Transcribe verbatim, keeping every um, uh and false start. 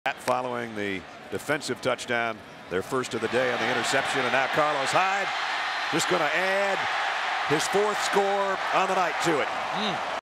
Following the defensive touchdown, their first of the day on the interception, and now Carlos Hyde just going to add his fourth score on the night to it. Mm.